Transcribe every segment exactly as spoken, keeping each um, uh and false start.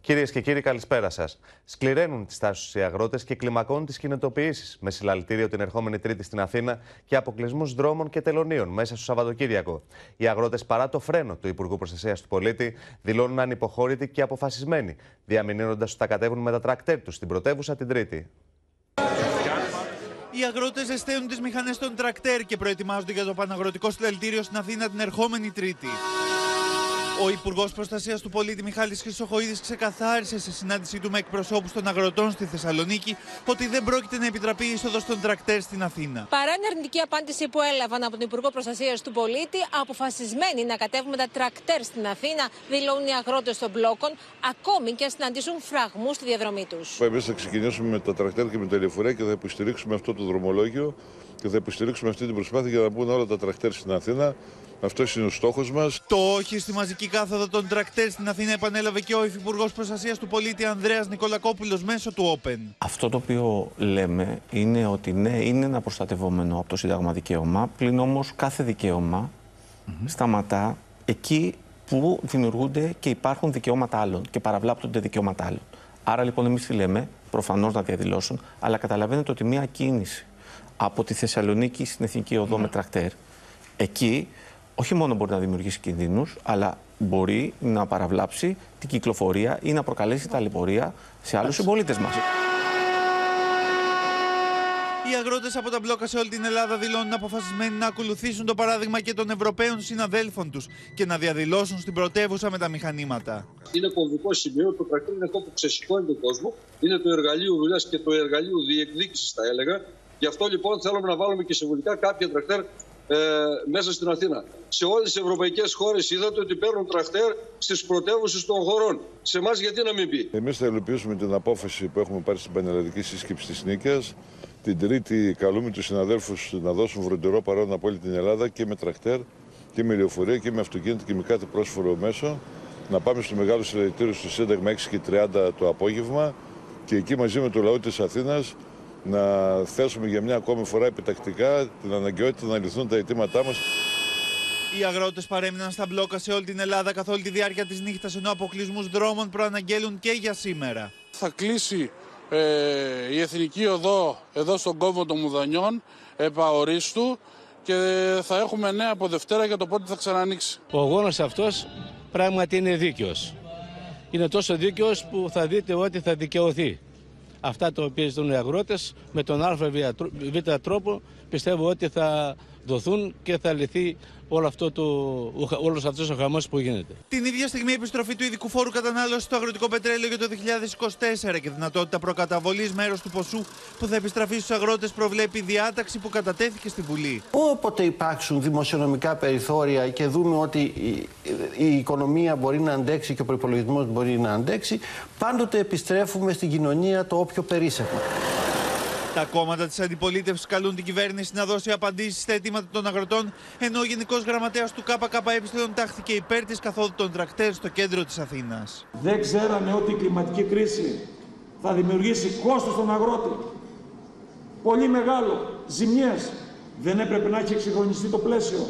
Κυρίες και κύριοι, καλησπέρα σας. Σκληραίνουν τις τάσεις τους οι αγρότες και κλιμακώνουν τις κινητοποιήσεις, με συλλαλητήριο την ερχόμενη Τρίτη στην Αθήνα και αποκλεισμούς δρόμων και τελωνίων μέσα στο Σαββατοκύριακο. Οι αγρότες, παρά το φρένο του Υπουργού Προστασίας του Πολίτη, δηλώνουν ανυποχώρητοι και αποφασισμένοι, διαμηνύνοντας ότι θα κατέβουν με τα τρακτέρ τους στην πρωτεύουσα την Τρίτη. Οι αγρότες ζεσταίνουν τις μηχανές των τρακτέρ και προετοιμάζονται για το παναγροτικό συλλαλητήριο στην Αθήνα την ερχόμενη Τρίτη. Ο Υπουργός Προστασίας του Πολίτη Μιχάλης Χρυσοχοΐδης ξεκαθάρισε σε συνάντησή του με εκπροσώπους των αγροτών στη Θεσσαλονίκη ότι δεν πρόκειται να επιτραπεί η είσοδος των τρακτέρ στην Αθήνα. Παρά την αρνητική απάντηση που έλαβαν από τον Υπουργό Προστασίας του Πολίτη, αποφασισμένοι να κατέβουν με τα τρακτέρ στην Αθήνα, δηλώνουν οι αγρότες των μπλόκων, ακόμη και αν συναντήσουν φραγμούς στη διαδρομή τους. Εμείς θα ξεκινήσουμε με τα τρακτέρ και με τα λεωφορεία και θα υποστηρίξουμε αυτό το δρομολόγιο και θα υποστηρίξουμε αυτή την προσπάθεια για να μπουν όλα τα τρακτέρ στην Αθήνα. Αυτός είναι ο στόχος μας. Το όχι στη μαζική κάθοδο των τρακτέρ στην Αθήνα επανέλαβε και ο Υφυπουργός Προστασίας του Πολίτη Ανδρέας Νικολακόπουλος μέσω του Open. Αυτό το οποίο λέμε είναι ότι ναι, είναι ένα προστατευόμενο από το Σύνταγμα δικαίωμα, πλην όμως κάθε δικαίωμα mm-hmm. σταματά εκεί που δημιουργούνται και υπάρχουν δικαιώματα άλλων και παραβλάπτονται δικαιώματα άλλων. Άρα λοιπόν εμείς τι λέμε, προφανώς να διαδηλώσουν, αλλά καταλαβαίνετε ότι μια κίνηση από τη Θεσσαλονίκη στην Εθνική Οδό mm-hmm. με τρακτέρ, εκεί όχι μόνο μπορεί να δημιουργήσει κινδύνους, αλλά μπορεί να παραβλάψει την κυκλοφορία ή να προκαλέσει ταλαιπωρία σε άλλους συμπολίτες μας. Οι αγρότες από τα μπλόκα σε όλη την Ελλάδα δηλώνουν αποφασισμένοι να ακολουθήσουν το παράδειγμα και των Ευρωπαίων συναδέλφων τους και να διαδηλώσουν στην πρωτεύουσα με τα μηχανήματα. Είναι κομβικό σημείο. Το τρακτέρ είναι αυτό που ξεσηκώνει τον κόσμο. Είναι το εργαλείο δουλειάς και το εργαλείο διεκδίκησης, θα έλεγα. Γι' αυτό λοιπόν θέλουμε να βάλουμε και συμβολικά κάποια τρακτέρ Ε, μέσα στην Αθήνα. Σε όλες τις ευρωπαϊκές χώρες είδατε ότι παίρνουν τρακτέρ στις πρωτεύουσες των χωρών. Σε εμάς γιατί να μην πει. Εμείς θα υλοποιήσουμε την απόφαση που έχουμε πάρει στην πανελλαδική σύσκεψη της Νίκαιας. Την Τρίτη καλούμε τους συναδέλφους να δώσουν φροντερό παρόν από όλη την Ελλάδα και με τρακτέρ και με λεωφορεία και με αυτοκίνητα και με κάθε πρόσφορο μέσο. Να πάμε στο μεγάλο συλλαλητήριο στο Σύνταγμα έξι και τριάντα το απόγευμα και εκεί μαζί με το λαό της Αθήνας να θέσουμε για μια ακόμη φορά επιτακτικά την αναγκαιότητα να λυθούν τα αιτήματά μας. Οι αγρότες παρέμειναν στα μπλόκα σε όλη την Ελλάδα καθ' όλη τη διάρκεια της νύχτας, ενώ αποκλεισμούς δρόμων προαναγγέλουν και για σήμερα. Θα κλείσει ε, η Εθνική Οδό εδώ στον κόμβο των Μουδανιών επαορίστου και θα έχουμε νέα από Δευτέρα για το πότε θα ξανανοίξει. Ο αγώνας αυτός πράγματι είναι δίκαιος. Είναι τόσο δίκαιος που θα δείτε ότι θα δικαιωθεί. Αυτά τα οποία ζητούν οι αγρότες με τον α β τρόπο πιστεύω ότι θα δοθούν και θα λυθεί όλο αυτό το, όλος αυτός ο χαμός που γίνεται. Την ίδια στιγμή η επιστροφή του ειδικού φόρου κατανάλωσης στο αγροτικό πετρέλαιο για το δύο χιλιάδες είκοσι τέσσερα και δυνατότητα προκαταβολής μέρος του ποσού που θα επιστραφεί στους αγρότες προβλέπει διάταξη που κατατέθηκε στη Βουλή. Όποτε υπάρξουν δημοσιονομικά περιθώρια και δούμε ότι η, η οικονομία μπορεί να αντέξει και ο προϋπολογισμός μπορεί να αντέξει, πάντοτε επιστρέφουμε στην κοινωνία το όποιο περίσσευμα. Τα κόμματα της αντιπολίτευσης καλούν την κυβέρνηση να δώσει απαντήσεις στα αιτήματα των αγροτών, ενώ ο Γενικός Γραμματέας του ΚΚΕ τάχθηκε υπέρ της καθόδου των τρακτέρ στο κέντρο της Αθήνας. Δεν ξέραμε ότι η κλιματική κρίση θα δημιουργήσει κόστος στον αγρότη. Πολύ μεγάλο. Ζημιές. Δεν έπρεπε να έχει εξυγχρονιστεί το πλαίσιο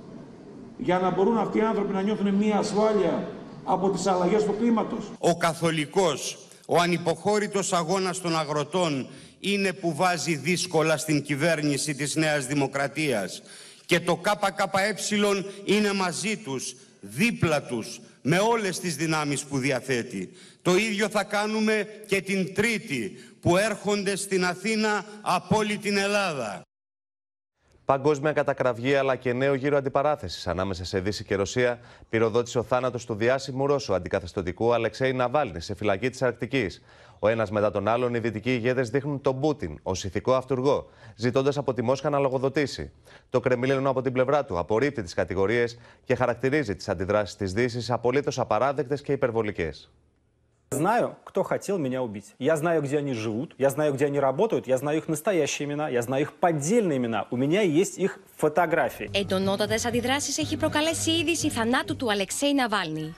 για να μπορούν αυτοί οι άνθρωποι να νιώθουν μια ασφάλεια από τις αλλαγές του κλίματος. Ο καθολικός, ο ανυποχώρητος αγώνας των αγροτών είναι που βάζει δύσκολα στην κυβέρνηση της Νέας Δημοκρατίας και το ΚΚΕ είναι μαζί τους, δίπλα τους, με όλες τις δυνάμεις που διαθέτει. Το ίδιο θα κάνουμε και την Τρίτη που έρχονται στην Αθήνα από όλη την Ελλάδα. Παγκόσμια κατακραυγή αλλά και νέο γύρο αντιπαράθεσης ανάμεσα σε Δύση και Ρωσία πυροδότησε ο θάνατος του διάσημου Ρώσου αντικαθεστωτικού Αλεξέη Ναβάλνη σε φυλακή της Αρκτικής. Ο ένας μετά τον άλλον, οι δυτικοί ηγέτες δείχνουν τον Πούτιν ως ηθικό αυτουργό, ζητώντας από τη Μόσχα να λογοδοτήσει. Το Κρεμλίνο από την πλευρά του απορρίπτει τις κατηγορίες και χαρακτηρίζει τις αντιδράσεις της Δύσης απολύτως απαράδεκτες και υπερβολικές. Знаю, кто хотел меня убить. Я знаю, где они живут, я знаю, где они работают, я знаю их настоящие имена, я знаю их поддельные имена. У меня есть их фотографии. Εντονότατες αντιδράσεις έχει προκαλέσει η είδηση θανάτου του Αλεξέη Ναβάλνη.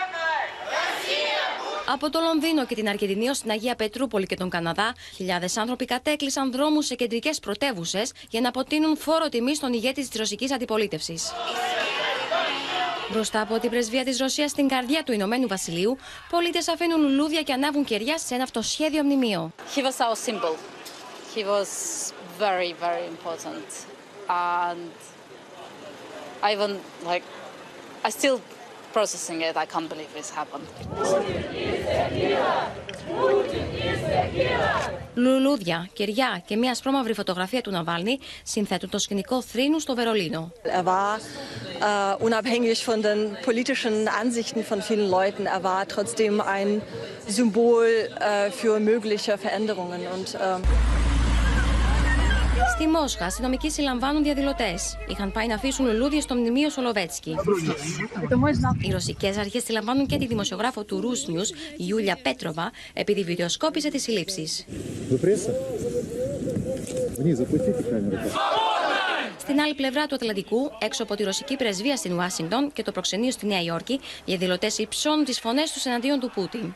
Από το Λονδίνο και την Αργεντινή ως την Αγία Πετρούπολη και τον Καναδά, χιλιάδες άνθρωποι κατέκλυσαν δρόμους σε κεντρικές πρωτεύουσες για να αποτείνουν φόρο τιμής στον ηγέτη της ρωσικής αντιπολίτευσης. Μπροστά από την πρεσβεία της Ρωσίας στην καρδιά του Ηνωμένου Βασιλείου, πολίτες αφήνουν λουλούδια και ανάβουν κεριά σε ένα αυτοσχέδιο μνημείο. He was our symbol. He was very, very important. And I even, like, I still processing it. I can't believe this happened. Λουλούδια, κεριά και μια ασπρόμαυρη φωτογραφία του Ναβάλνη συνθέτουν το σκηνικό θρήνου στο Βερολίνο. Er war äh, unabhängig von den politischen Ansichten von vielen Leuten, er war trotzdem ein Symbol äh, für mögliche Veränderungen und äh Στη Μόσχα, αστυνομικοί συλλαμβάνουν διαδηλωτές. Είχαν πάει να αφήσουν λουλούδια στο μνημείο Σολοβέτσκι. Οι ρωσικές αρχές συλλαμβάνουν και τη δημοσιογράφο του Rus News, Γιούλια Πέτροβα, επειδή βιντεοσκόπησε τις συλλήψεις. Στην άλλη πλευρά του Ατλαντικού, έξω από τη ρωσική πρεσβεία στην Ουάσιγκτον και το προξενείο στη Νέα Υόρκη, οι διαδηλωτές υψώνουν τις φωνές τους εναντίον του Πούτιν.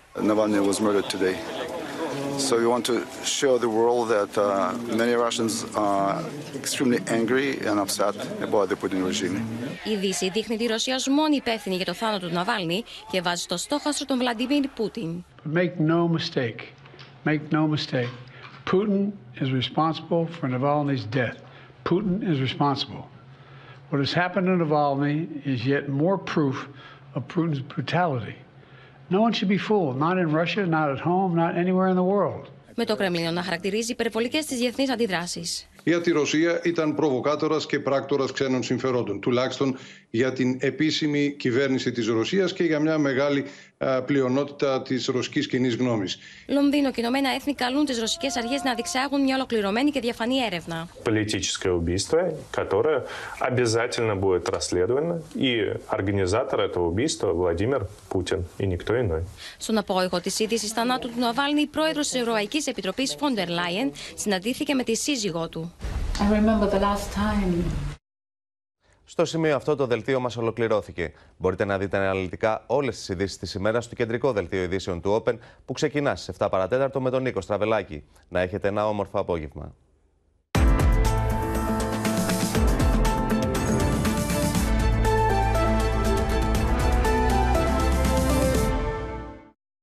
So we want to show the world that uh, many Russians are extremely angry and upset about the Putin regime. Η Δύση δείχνει τη Ρωσία ως μόνη υπεύθυνη για το θάνατο του Ναβάλνη και βάζει στο στόχαστρο τον Βλαντιμίρ Πούτιν. Make no mistake. Make no mistake. Putin is responsible for Navalny's death. Putin is responsible. What has happened to Navalny is yet more proof of Putin's brutality. No one should be fooled, not in Russia, not at home, not anywhere in the world. Με το Κρεμλίνο να χαρακτηρίζει υπερβολικές τις διεθνείς αντιδράσεις. Για τη Ρωσία ήταν προβοκάτορας και πράκτορας ξένων συμφερόντων, τουλάχιστον για την επίσημη κυβέρνηση της Ρωσίας και για μια μεγάλη α, πλειονότητα της ρωσικής κοινής γνώμης. Λονδίνο και Ηνωμένα Έθνη καλούν τις ρωσικές αρχές να διεξάγουν μια ολοκληρωμένη και διαφανή έρευνα. Политическое убийство, которое обязательно будет расследовано, и организатор этого убийства Владимир Путин, и никто иной. Στον απόϊχο της είδησης θανάτου του Ναβάλνη, η πρόεδρος της Ευρωπαϊκής Επιτροπής Φόντερ Λάιεν συναντήθηκε με τη σύζυγό του. I remember the last time. Στο σημείο αυτό το δελτίο μας ολοκληρώθηκε. Μπορείτε να δείτε αναλυτικά όλες τις ειδήσεις της ημέρας στο κεντρικό δελτίο ειδήσεων του Open που ξεκινά στις εφτά παρατέταρτο με τον Νίκο Στραβελάκη. Να έχετε ένα όμορφο απόγευμα.